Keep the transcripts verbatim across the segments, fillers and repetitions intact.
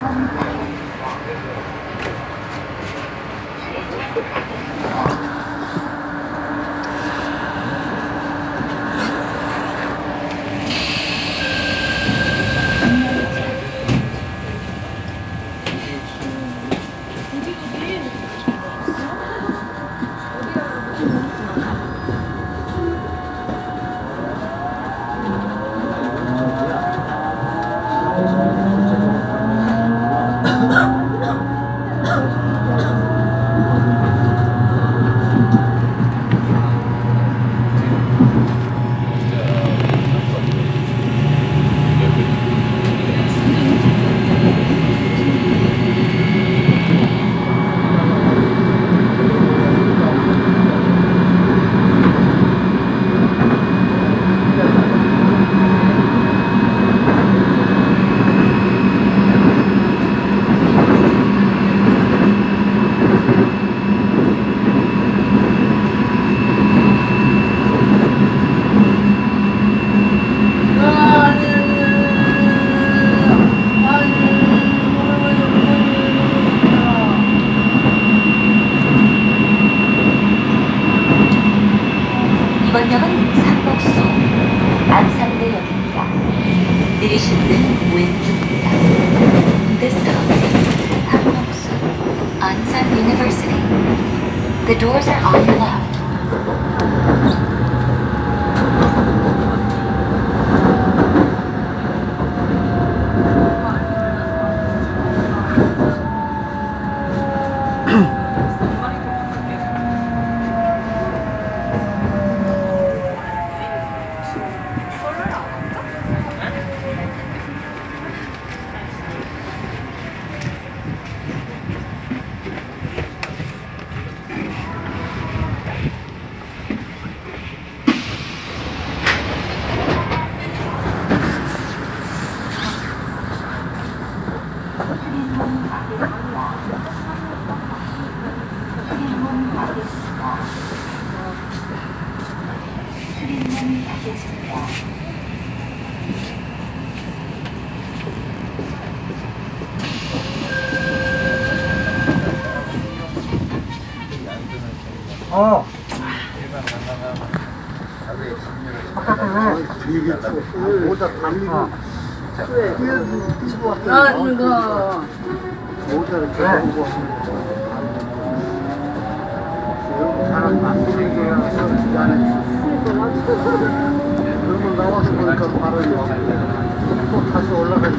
이번 역은 상복수 안산대역입니다. 내리실 문은 왼쪽입니다. This stop is 상복수 Ansan University. The doors are on your left. 어. 모자 달리고 뛰어들고 나 모자를 펴고 사람 만들기에서 이 안에 그러면 나와서 보니까 바로 또 다시 올라가기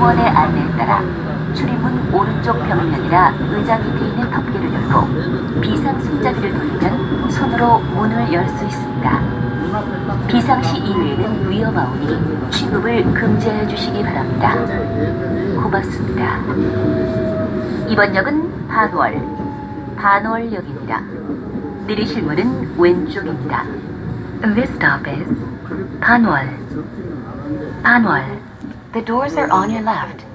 승무원의 안내에 따라 출입문 오른쪽 벽면이라 의자 밑에 있는 덮개를 열고 비상 손잡이를 돌리면 손으로 문을 열 수 있습니다. 비상시 이외에는 위험하오니 취급을 금지하여 주시기 바랍니다. 고맙습니다. 이번 역은 반월, 반월역입니다. 내리실 문은 왼쪽입니다. This stop is 반월, 반월. The doors are on your left.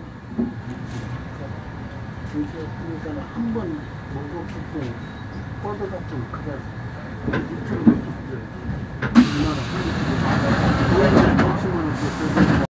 한번 보고 싶고 뻗어갖고 그냥